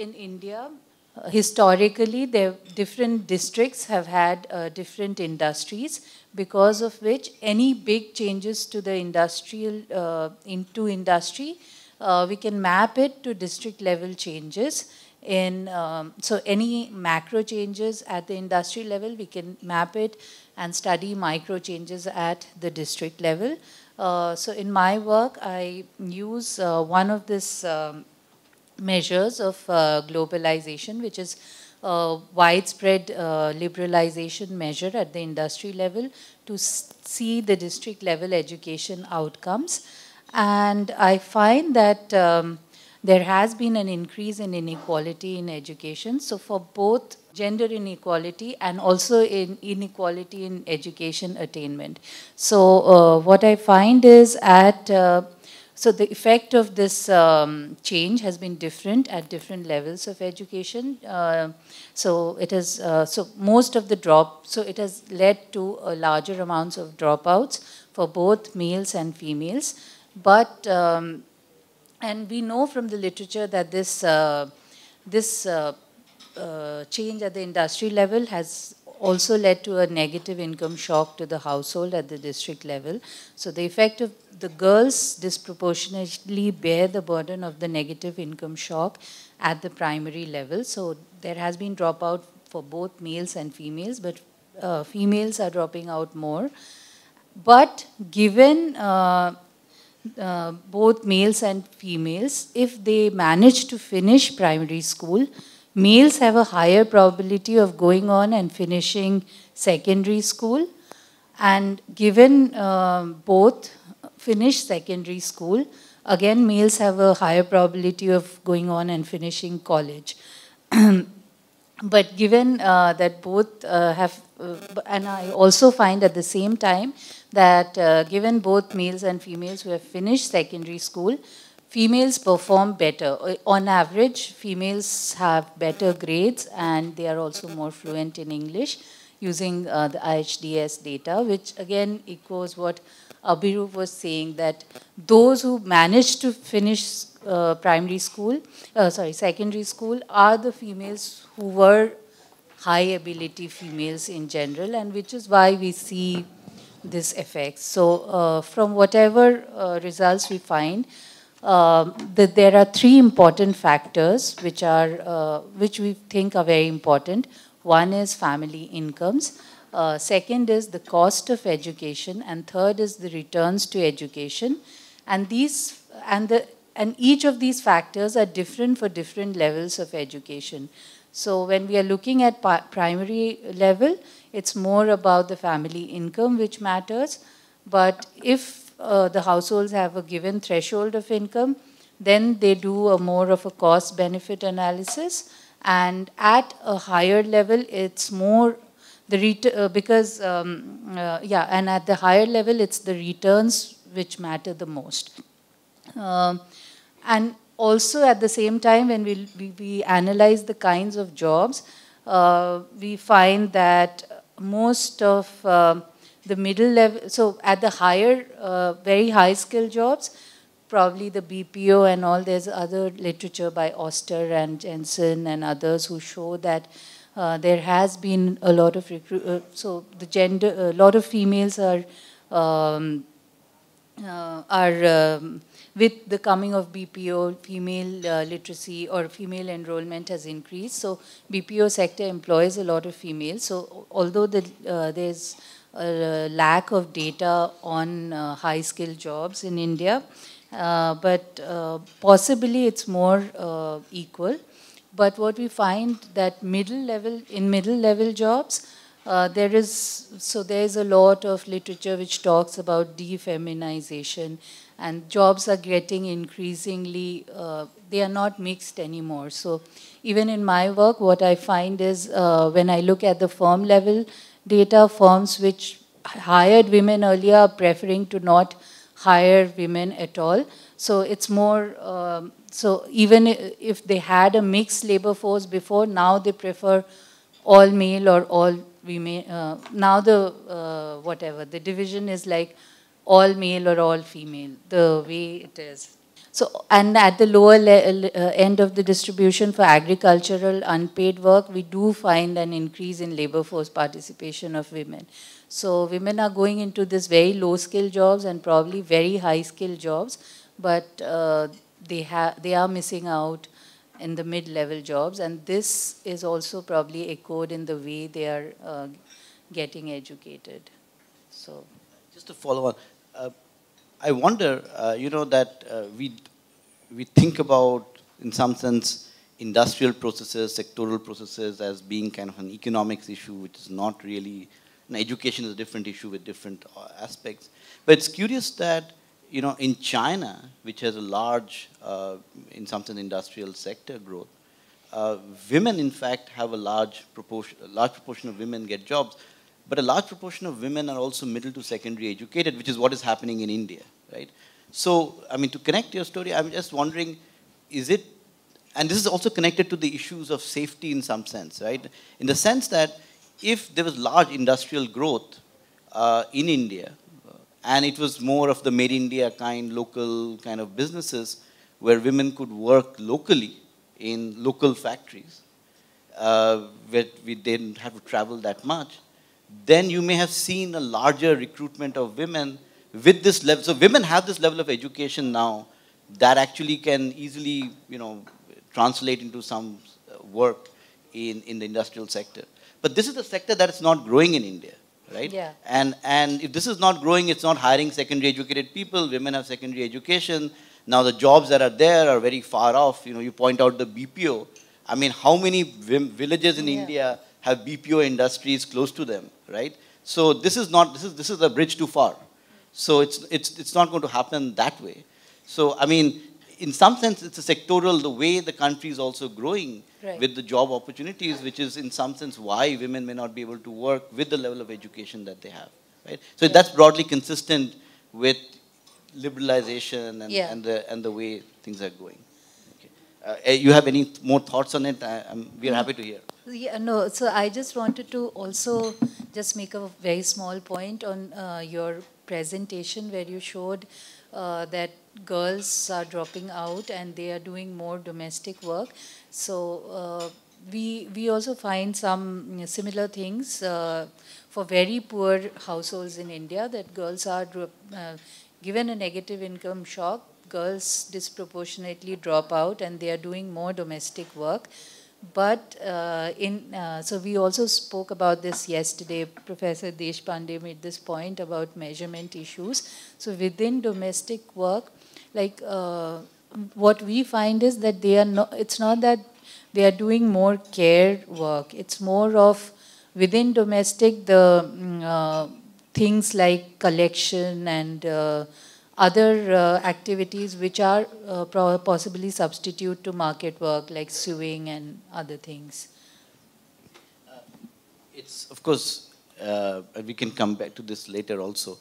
in India, historically, different districts have had different industries, because of which any big changes to the into industry, we can map it to district level changes. So any macro changes at the industry level, we can map it and study micro changes at the district level. So in my work, I use one of this measures of globalization, which is widespread liberalization measure at the industry level to see the district level education outcomes. And I find that there has been an increase in inequality in education. So for both gender inequality and also in inequality in education attainment. So what I find is so the effect of this change has been different at different levels of education. So it has, so most of the so it has led to larger amounts of dropouts for both males and females. But, and we know from the literature that this change at the industry level has also led to a negative income shock to the household at the district level. So the effect of the girls disproportionately bear the burden of the negative income shock at the primary level. So there has been dropout for both males and females, but females are dropping out more. But given both males and females, if they manage to finish primary school, males have a higher probability of going on and finishing secondary school. And given both finish secondary school, again, males have a higher probability of going on and finishing college. But given that both have, and I also find at the same time that given both males and females who have finished secondary school, females perform better. On average, females have better grades and they are also more fluent in English using the IHDS data, which again echoes what Abhirup was saying, that those who managed to finish secondary school are the females who were high ability females in general, and which is why we see this effect. So from whatever results we find, that there are three important factors which we think are very important. One is family incomes. Second is the cost of education, and third is the returns to education. And each of these factors are different for different levels of education. So when we are looking at primary level, it's more about the family income which matters. But if the households have a given threshold of income, then they do a more of a cost-benefit analysis. And at a higher level, it's more and at the higher level, it's the returns which matter the most. And also at the same time, when we analyze the kinds of jobs, we find that most of the middle level, so at the higher, very high skill jobs, probably the BPO and all, there's other literature by Oster and Jensen and others who show that there has been a lot of so the gender, a lot of females are with the coming of BPO, female literacy or female enrollment has increased. So BPO sector employs a lot of females. So although there's a lack of data on high-skilled jobs in India, but possibly it's more equal. But what we find that in middle level jobs, there is a lot of literature which talks about defeminization, and jobs are getting increasingly, they are not mixed anymore. So even in my work, what I find is when I look at the firm level data, firms which hired women earlier are preferring to not hire women at all. So it's more, so even if they had a mixed labor force before, now they prefer all male or all female. Now the division is like all male or all female, the way it is. So, and at the lower end of the distribution for agricultural unpaid work, we do find an increase in labor force participation of women. So women are going into this very low skill jobs and probably very high skill jobs, but they are missing out in the mid-level jobs, and this is also probably echoed in the way they are getting educated. So, just to follow on, uh, I wonder, that we think about, in some sense, industrial processes, sectoral processes as being kind of an economics issue, which is not really. Education is a different issue with different aspects. But it's curious that, in China, which has a large, in some sense, industrial sector growth, women, in fact, have a large proportion of women get jobs, but a large proportion of women are also middle to secondary educated, which is what is happening in India, right? So, I mean, to connect your story, I'm just wondering, is it, and this is also connected to the issues of safety in some sense, right? In the sense that if there was large industrial growth in India, and it was more of the made India kind, local kind of businesses where women could work locally in local factories, where we didn't have to travel that much, then you may have seen a larger recruitment of women with this level. So women have this level of education now that actually can easily, translate into some work in the industrial sector. But this is a sector that is not growing in India, right? yeah. And if this is not growing, it's not hiring secondary educated people. Women have secondary education. Now the jobs that are there are very far off. You point out the BPO. I mean, how many villages in India have BPO industries close to them, right? So this is a bridge too far. So it's not going to happen that way. So I mean, in some sense, it's a sectoral, the way the country is also growing with the job opportunities, which is in some sense why women may not be able to work with the level of education that they have, right? So that's broadly consistent with liberalization and the way things are going. Okay. You have any more thoughts on it? We are happy to hear. Yeah, no, so I just wanted to also just make a very small point on your presentation where you showed that girls are dropping out and they are doing more domestic work. So we also find some similar things for very poor households in India, that girls are given a negative income shock, girls disproportionately drop out and they are doing more domestic work. But so we also spoke about this yesterday. Professor Deshpande made this point about measurement issues. So within domestic work, like what we find is that they are not. It's not that they are doing more care work. It's more of within domestic things like collection and other activities which are possibly substitute to market work, like sewing and other things. It's, of course, we can come back to this later also.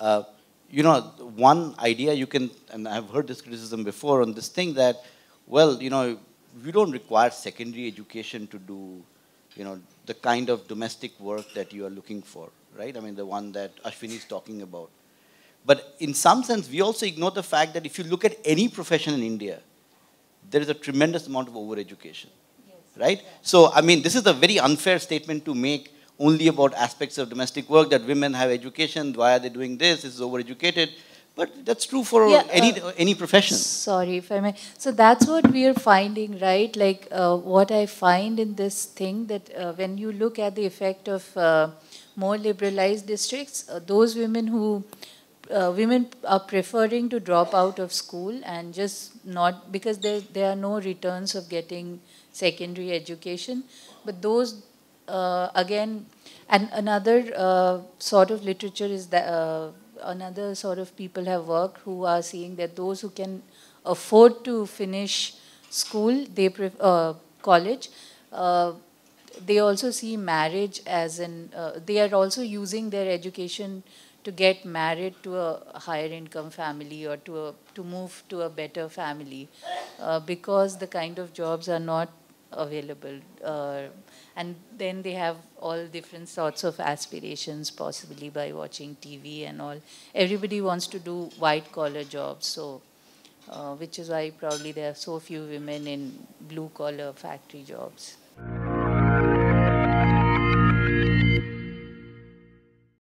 One idea you can, and I've heard this criticism before on this thing that, well, you don't require secondary education to do, the kind of domestic work that you are looking for, right? I mean, the one that Ashwini is talking about. But in some sense, we also ignore the fact that if you look at any profession in India, there is a tremendous amount of overeducation, right? Yeah. So, I mean, this is a very unfair statement to make only about aspects of domestic work, that women have education, why are they doing this, this is overeducated. But that's true for any profession. Sorry if I may. So that's what we are finding, right? Like what I find in this thing, that when you look at the effect of more liberalized districts, those women who women are preferring to drop out of school and just not, because there are no returns of getting secondary education. But those, again, and another sort of literature is that another sort of people have worked who are seeing that those who can afford to finish school, college, they also see marriage as they are also using their education to get married to a higher income family or to move to a better family, because the kind of jobs are not available. And then they have all different sorts of aspirations, possibly by watching TV and all. Everybody wants to do white collar jobs. So which is why probably there are so few women in blue-collar factory jobs.